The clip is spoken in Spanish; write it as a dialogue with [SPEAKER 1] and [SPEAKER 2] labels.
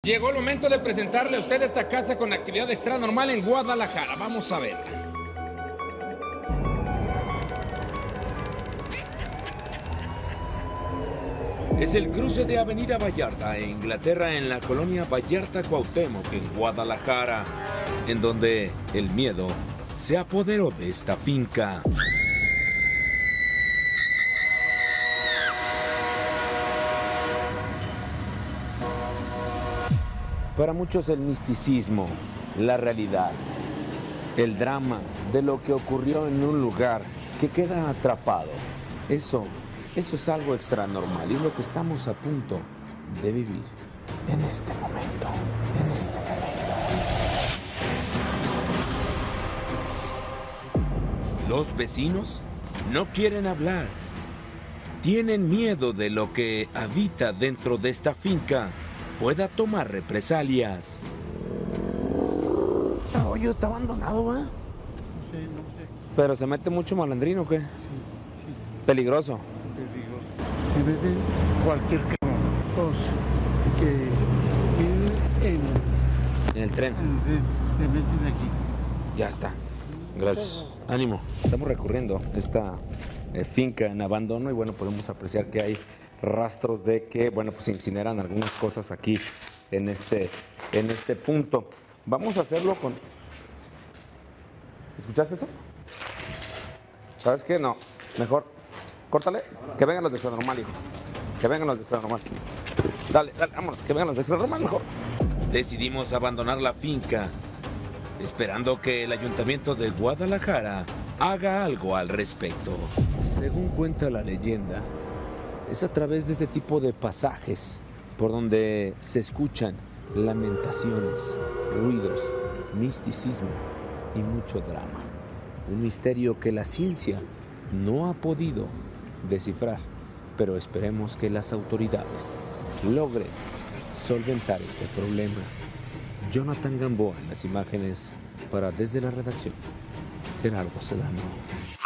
[SPEAKER 1] Llegó el momento de presentarle a usted esta casa con actividad extranormal en Guadalajara. Vamos a verla. Es el cruce de Avenida Vallarta e Inglaterra en la colonia Vallarta Cuauhtémoc en Guadalajara, en donde el miedo se apoderó de esta finca. Para muchos el misticismo, la realidad, el drama de lo que ocurrió en un lugar que queda atrapado, eso es algo extranormal y lo que estamos a punto de vivir en este momento, Los vecinos no quieren hablar, tienen miedo de lo que habita dentro de esta finca pueda tomar represalias. Oye, está abandonado, ¿eh?
[SPEAKER 2] No sé.
[SPEAKER 1] ¿Pero se mete mucho malandrino o qué?
[SPEAKER 2] Sí.
[SPEAKER 1] Peligroso.
[SPEAKER 2] Se meten cualquier cabrón. Los que viven
[SPEAKER 1] En el tren.
[SPEAKER 2] se meten aquí.
[SPEAKER 1] Ya está. Gracias. Ánimo. Estamos recorriendo esta finca en abandono y bueno, podemos apreciar que hay rastros de que, bueno, pues se incineran algunas cosas aquí en este punto. Vamos a hacerlo con... ¿Escuchaste eso? ¿Sabes qué? No. Mejor, córtale. Que vengan los de extranormal, hijo. Que vengan los de extranormal. Dale, vámonos. Que vengan los de extranormal, mejor. Decidimos abandonar la finca, esperando que el Ayuntamiento de Guadalajara haga algo al respecto. Según cuenta la leyenda, es a través de este tipo de pasajes por donde se escuchan lamentaciones, ruidos, misticismo y mucho drama. Un misterio que la ciencia no ha podido descifrar, pero esperemos que las autoridades logren solventar este problema. Jonathan Gamboa en las imágenes para Desde la Redacción, Gerardo Sedano.